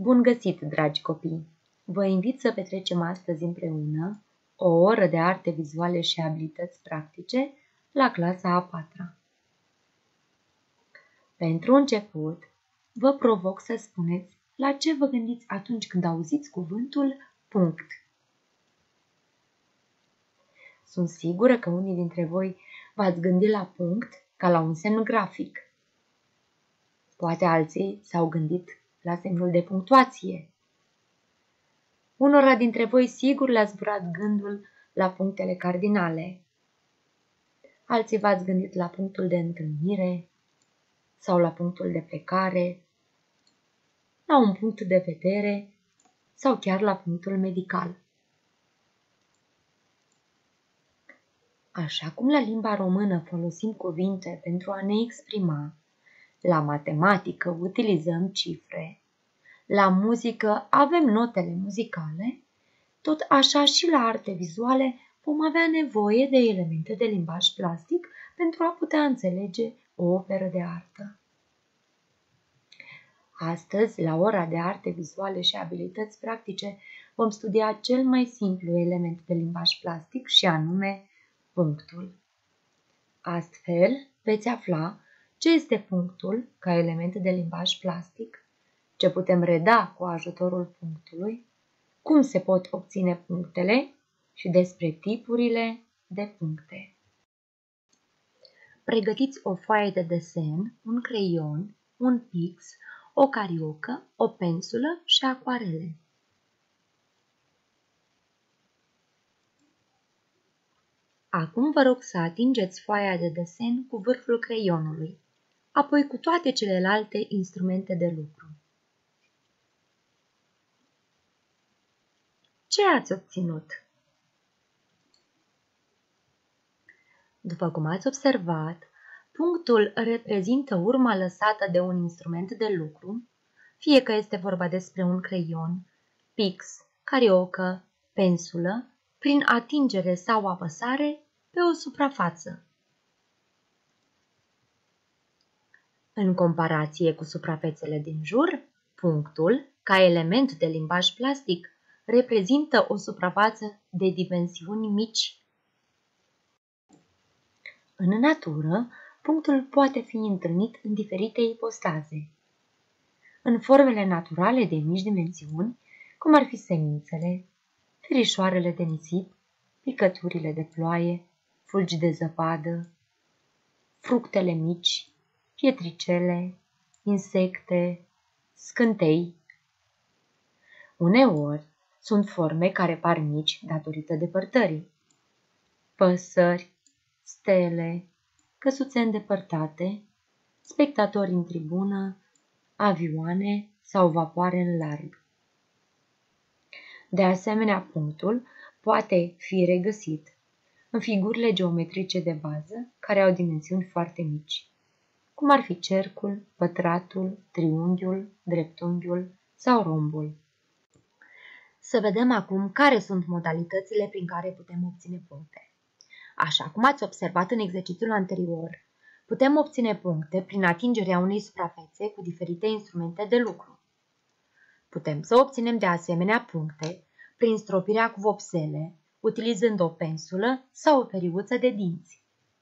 Bun găsit, dragi copii! Vă invit să petrecem astăzi împreună o oră de arte vizuale și abilități practice la clasa a 4-a. Pentru început, vă provoc să spuneți la ce vă gândiți atunci când auziți cuvântul punct. Sunt sigură că unii dintre voi v-ați gândit la punct ca la un semn grafic. Poate alții s-au gândit la semnul de punctuație. Unora dintre voi sigur le-a zburat gândul la punctele cardinale. Alții v-ați gândit la punctul de întâlnire sau la punctul de plecare, la un punct de vedere sau chiar la punctul medical. Așa cum la limba română folosim cuvinte pentru a ne exprima, la matematică utilizăm cifre, la muzică avem notele muzicale, tot așa și la arte vizuale vom avea nevoie de elemente de limbaj plastic pentru a putea înțelege o operă de artă. Astăzi, la ora de arte vizuale și abilități practice, vom studia cel mai simplu element de limbaj plastic și anume punctul. Astfel, veți afla ce este punctul ca element de limbaj plastic, ce putem reda cu ajutorul punctului, cum se pot obține punctele și despre tipurile de puncte. Pregătiți o foaie de desen, un creion, un pix, o cariocă, o pensulă și acoarele. Acum vă rog să atingeți foaia de desen cu vârful creionului, apoi cu toate celelalte instrumente de lucru. Ce ați obținut? După cum ați observat, punctul reprezintă urma lăsată de un instrument de lucru, fie că este vorba despre un creion, pix, cariocă, pensulă, prin atingere sau apăsare pe o suprafață. În comparație cu suprafețele din jur, punctul, ca element de limbaj plastic, reprezintă o suprafață de dimensiuni mici. În natură, punctul poate fi întâlnit în diferite ipostaze. În formele naturale de mici dimensiuni, cum ar fi semințele, firișoarele de nisip, picăturile de ploaie, fulgi de zăpadă, fructele mici, pietricele, insecte, scântei. Uneori sunt forme care par mici datorită depărtării. Păsări, stele, căsuțe îndepărtate, spectatori în tribună, avioane sau vapoare în larg. De asemenea, punctul poate fi regăsit în figurile geometrice de bază care au dimensiuni foarte mici, cum ar fi cercul, pătratul, triunghiul, dreptunghiul sau rombul. Să vedem acum care sunt modalitățile prin care putem obține puncte. Așa cum ați observat în exercițiul anterior, putem obține puncte prin atingerea unei suprafețe cu diferite instrumente de lucru. Putem să obținem de asemenea puncte prin stropirea cu vopsele, utilizând o pensulă sau o periuță de dinți.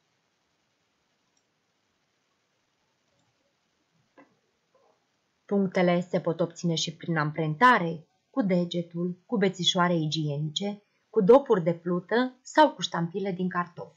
Punctele se pot obține și prin amprentare, cu degetul, cu bețișoare igienice, cu dopuri de plută sau cu ștampile din cartof.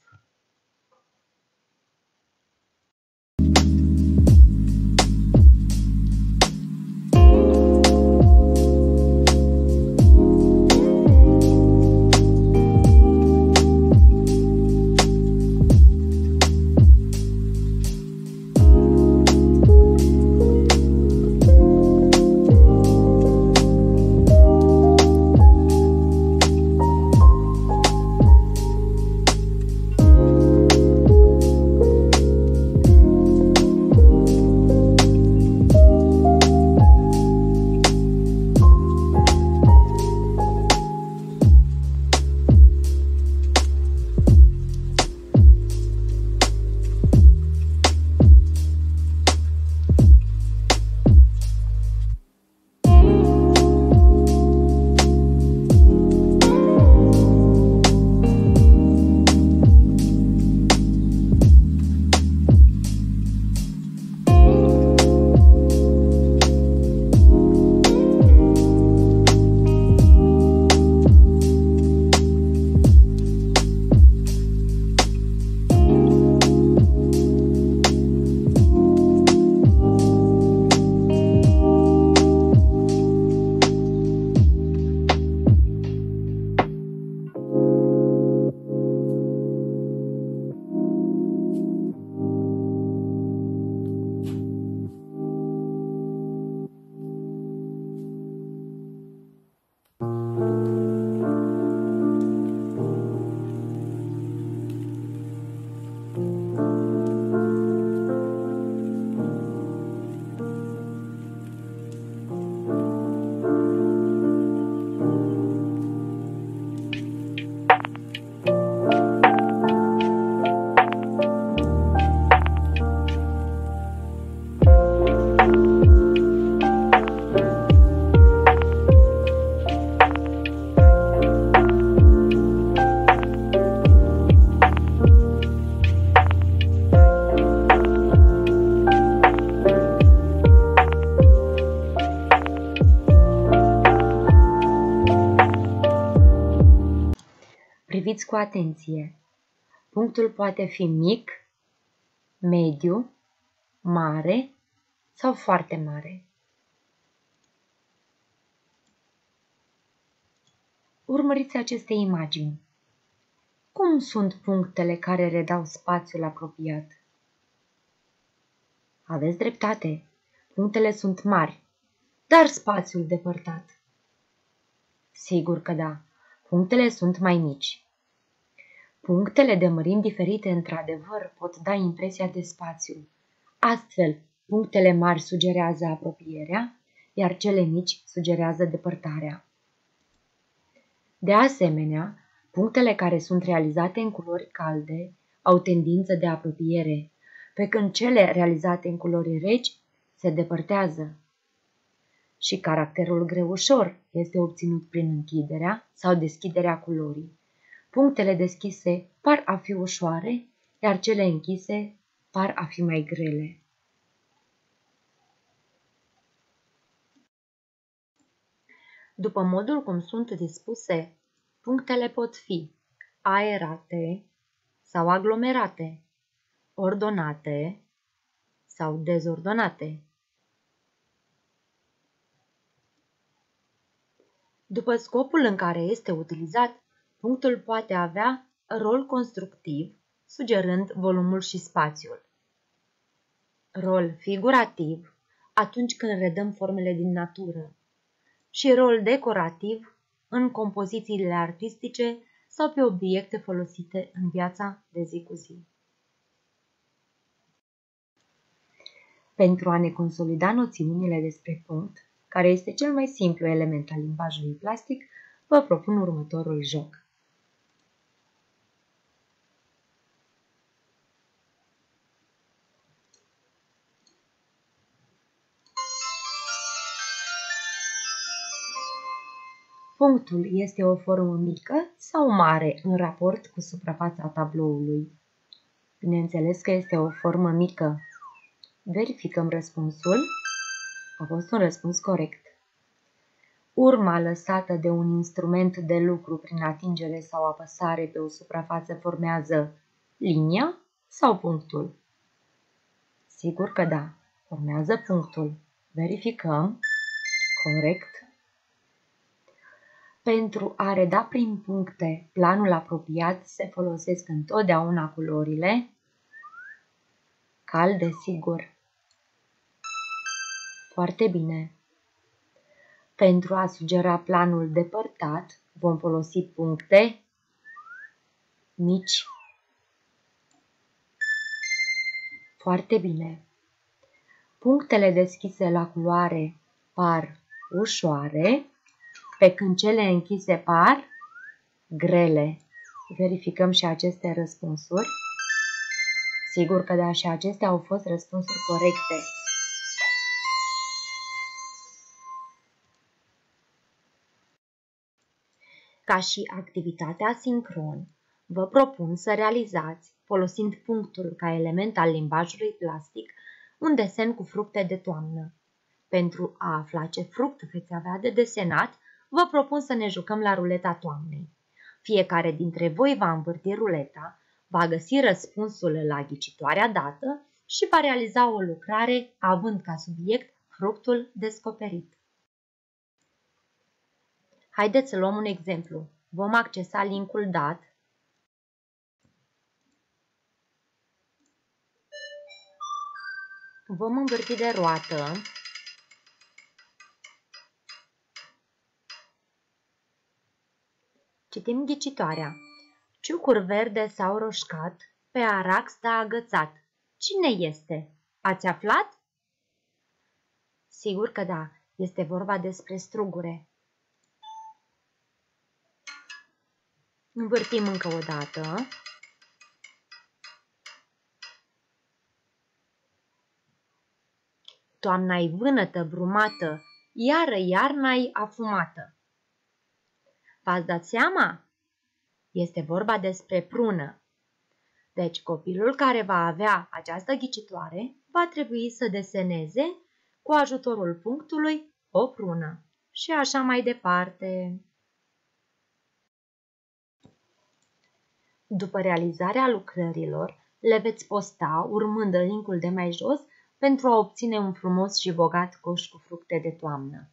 Urmăriți cu atenție. Punctul poate fi mic, mediu, mare sau foarte mare. Urmăriți aceste imagini. Cum sunt punctele care redau spațiul apropiat? Aveți dreptate, punctele sunt mari, dar spațiul depărtat. Sigur că da, punctele sunt mai mici. Punctele de mărimi diferite, într-adevăr, pot da impresia de spațiu. Astfel, punctele mari sugerează apropierea, iar cele mici sugerează depărtarea. De asemenea, punctele care sunt realizate în culori calde au tendință de apropiere, pe când cele realizate în culori reci se depărtează. Și caracterul greușor este obținut prin închiderea sau deschiderea culorii. Punctele deschise par a fi ușoare, iar cele închise par a fi mai grele. După modul cum sunt dispuse, punctele pot fi aerate sau aglomerate, ordonate sau dezordonate. După scopul în care este utilizat, punctul poate avea rol constructiv, sugerând volumul și spațiul. Rol figurativ, atunci când redăm formele din natură. Și rol decorativ, în compozițiile artistice sau pe obiecte folosite în viața de zi cu zi. Pentru a ne consolida noțiunile despre punct, care este cel mai simplu element al limbajului plastic, vă propun următorul joc. Punctul este o formă mică sau mare în raport cu suprafața tabloului? Bineînțeles că este o formă mică. Verificăm răspunsul. A fost un răspuns corect. Urma lăsată de un instrument de lucru prin atingere sau apăsare pe o suprafață formează linia sau punctul? Sigur că da, formează punctul. Verificăm. Corect. Pentru a reda prin puncte planul apropiat se folosesc întotdeauna culorile calde, sigur. Foarte bine. Pentru a sugera planul depărtat, vom folosi puncte mici. Foarte bine. Punctele deschise la culoare par ușoare, pe când cele închise par grele. Verificăm și aceste răspunsuri. Sigur că da, și acestea au fost răspunsuri corecte. Ca și activitate asincron, vă propun să realizați, folosind punctul ca element al limbajului plastic, un desen cu fructe de toamnă. Pentru a afla ce fruct veți avea de desenat, vă propun să ne jucăm la ruleta toamnei. Fiecare dintre voi va învârti ruleta, va găsi răspunsul la ghicitoarea dată și va realiza o lucrare având ca subiect fructul descoperit. Haideți să luăm un exemplu. Vom accesa linkul dat. Vom învârti de roată. Citim ghicitoarea. Ciucuri verde s-au roșcat, pe arac stă agățat. Cine este? Ați aflat? Sigur că da, este vorba despre strugure. Învârtim încă o dată. Toamna-i vânătă, brumată, iară iarna-i afumată. V-ați dat seama? Este vorba despre prună. Deci copilul care va avea această ghicitoare va trebui să deseneze cu ajutorul punctului o prună. Și așa mai departe. După realizarea lucrărilor, le veți posta urmând linkul de mai jos pentru a obține un frumos și bogat coș cu fructe de toamnă.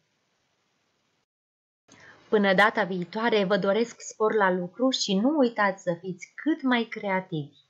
Până data viitoare, vă doresc spor la lucru și nu uitați să fiți cât mai creativi!